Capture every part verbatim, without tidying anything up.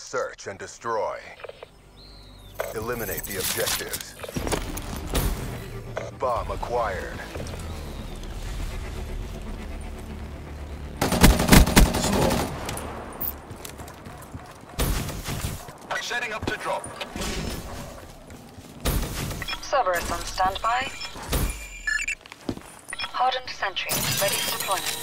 search and destroy. Eliminate the objectives. Bomb acquired. Setting up to drop. Cerberus on standby. Hardened sentry, ready for deployment.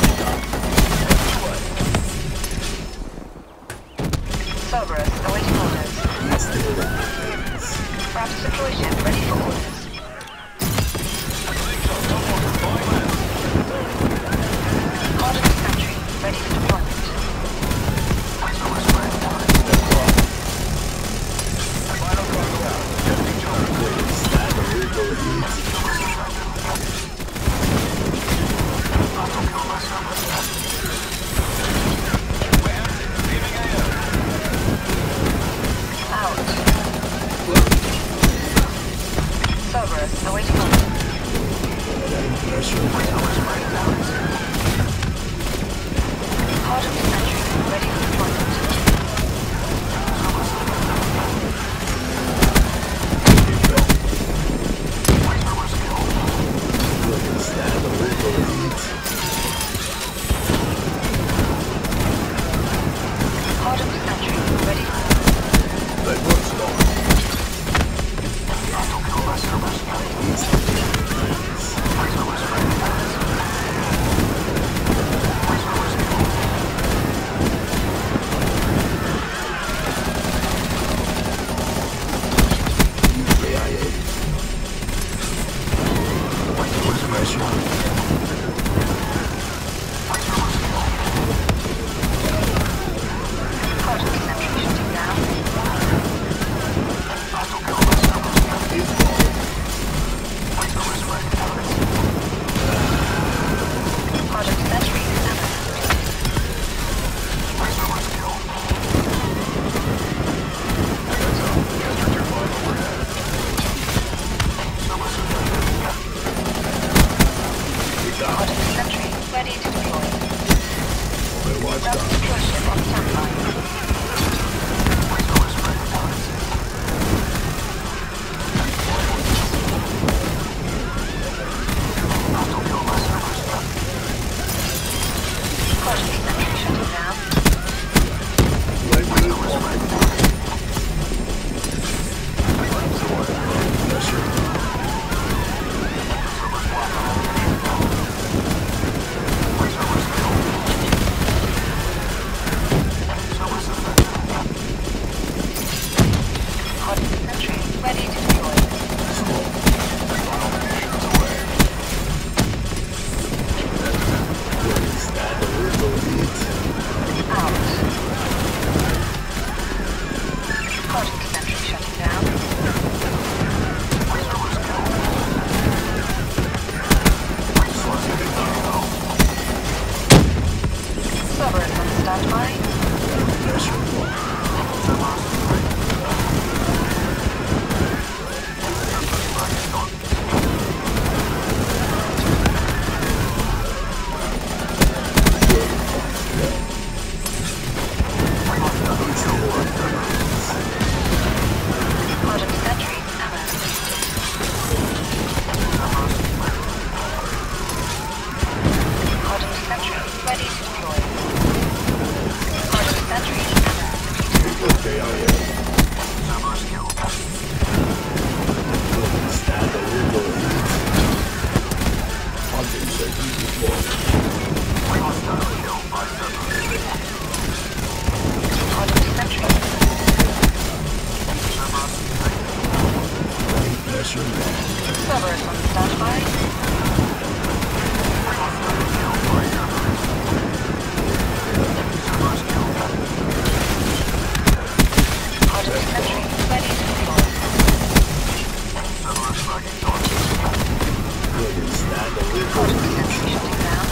Cerberus awaiting orders. Perhaps deploy ship ready for orders. Hardened sentry, ready for deployment. Cerberus awaiting orders. Hardened sentry, ready for deployment. Hardened sentry, ready for That works long. Cerberus on standby. Hardened sentry, ready to deploy. Hardened sentry shutting down.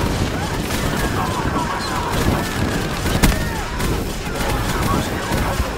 Hardened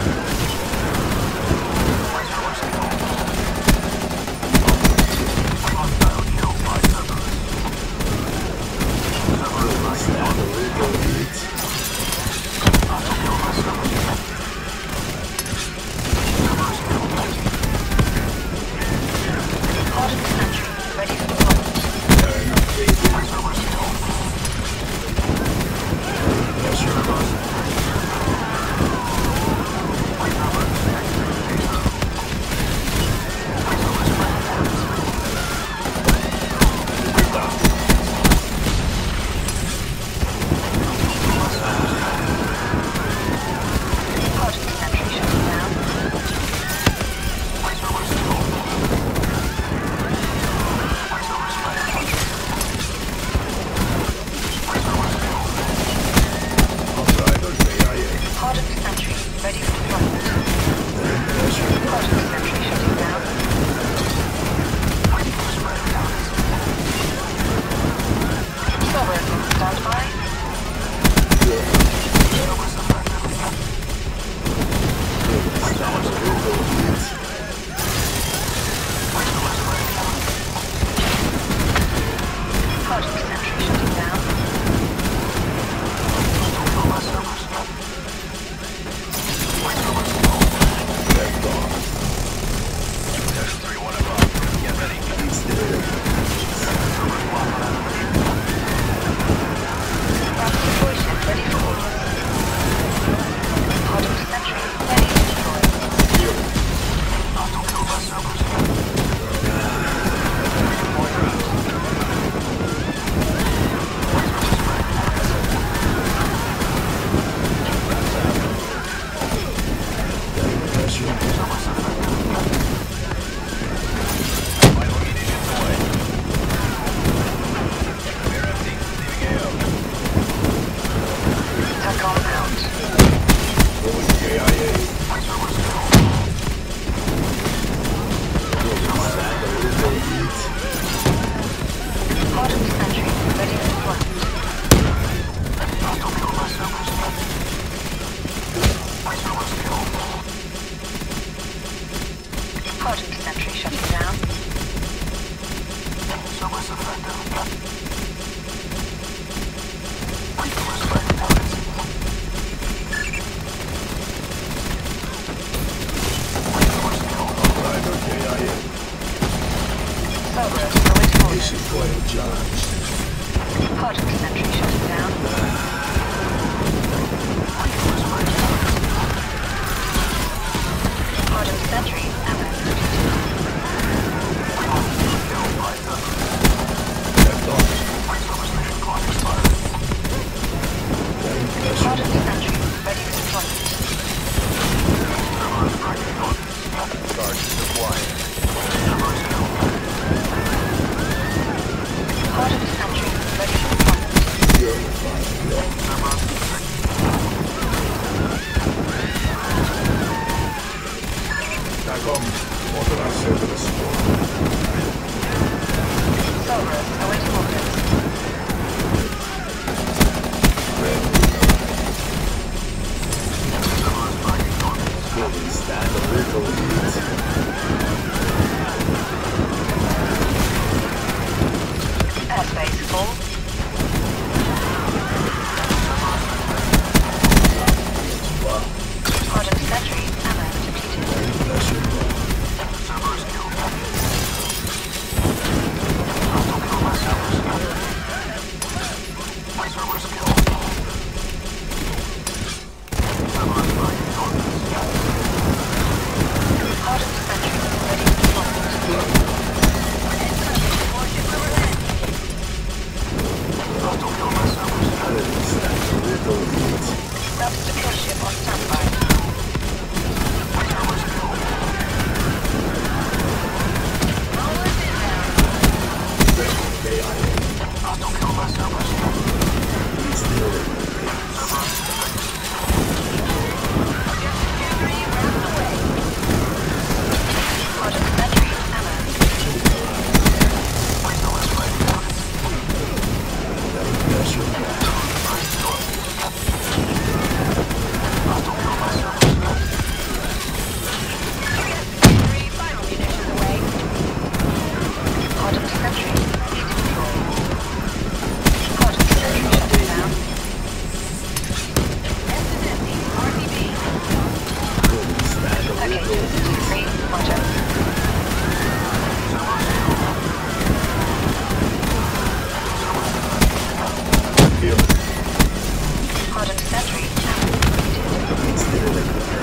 Hardened sentry, ready for deployment. Hardened sentry shutting down. Service effective. Cerberus, awaiting orders. Oil charged. Hardened sentry shutting down. Hardened sentry, ammo depleted. Hardened sentry, ready for deployment. Charges acquired. Hardened sentry, ready for deployment. Takom, odra się do Cerberus, awaiting orders. Couldn't stand a little heat. Airspace full. Hardened sentry, ammo depleted. Hardened sentry, ready for deployment. Couldn't stand a little heat. Surface to kill ship on standby. Hardened sentry, ammo. Three final munitions away. Hardened sentry, need to deploy. Hardened sentry shutting down. S and S E, R T B. Couldn't stand a Okay, little two heat. three, roger. Hardened sentry, ammo depleted.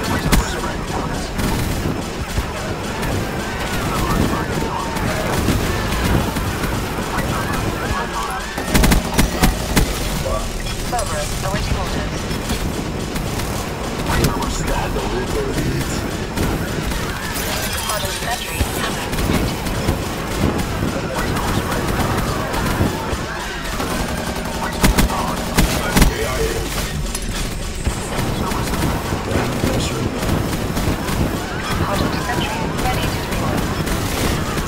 Cerberus, awaiting orders. Couldn't stand a little heat. Hardened sentry, ammo depleted. Hardened sentry, ready to deploy.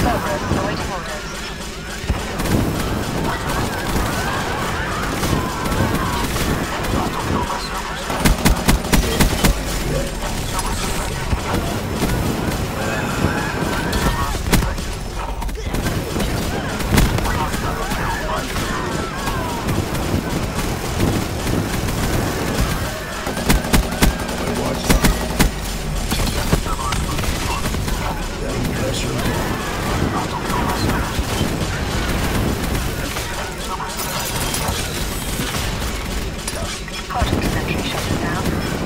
Cerberus awaiting orders. Project sentry shutting down.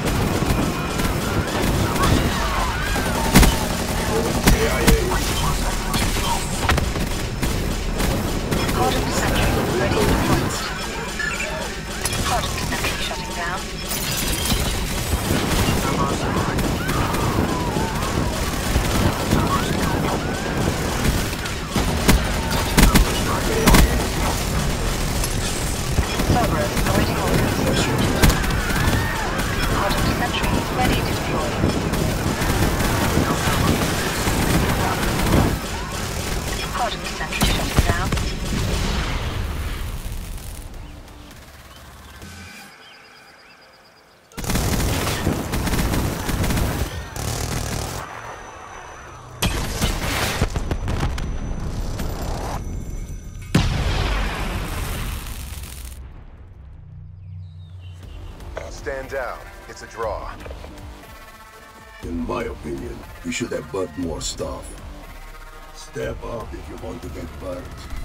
Project sentry ready to deploy. Project sentry shutting down. Cerberus awaiting orders. Project sentry ready to deploy. Project sentry shutting down. Stand down. It's a draw. In my opinion, we should have bought more stuff. Step up if you want to get burnt.